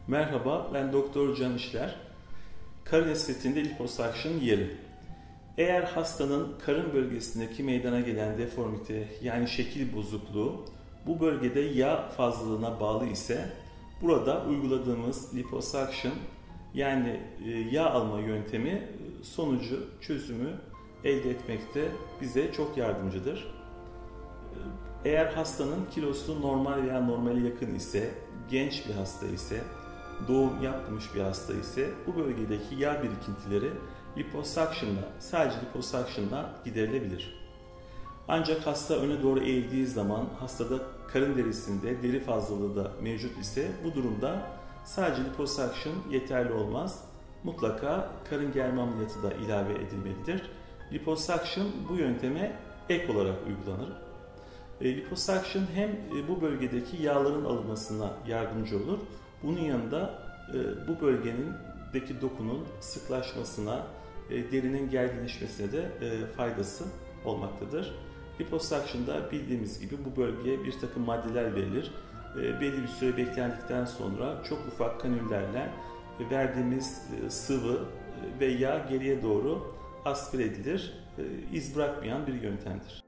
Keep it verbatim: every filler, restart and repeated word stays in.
Merhaba, ben Doktor Can İşler. Karın estetiğinde liposuction yeri. Eğer hastanın karın bölgesindeki meydana gelen deformite yani şekil bozukluğu bu bölgede yağ fazlalığına bağlı ise burada uyguladığımız liposuction yani yağ alma yöntemi sonucu, çözümü elde etmekte bize çok yardımcıdır. Eğer hastanın kilosu normal veya normale yakın ise, genç bir hasta ise, doğum yapmış bir hasta ise bu bölgedeki yağ birikintileri liposuction'la, sadece liposuction'la giderilebilir. Ancak hasta öne doğru eğildiği zaman hastada karın derisinde deri fazlalığı da mevcut ise bu durumda sadece liposuction yeterli olmaz. Mutlaka karın germe ameliyatı da ilave edilmelidir. Liposuction bu yönteme ek olarak uygulanır. Liposuction hem bu bölgedeki yağların alınmasına yardımcı olur. Bunun yanında bu bölgenindeki dokunun sıklaşmasına, derinin gerginleşmesine de faydası olmaktadır. Liposuction'da bildiğimiz gibi bu bölgeye bir takım maddeler verilir. Belli bir süre beklendikten sonra çok ufak kanüllerle verdiğimiz sıvı ve yağ geriye doğru aspire edilir. İz bırakmayan bir yöntemdir.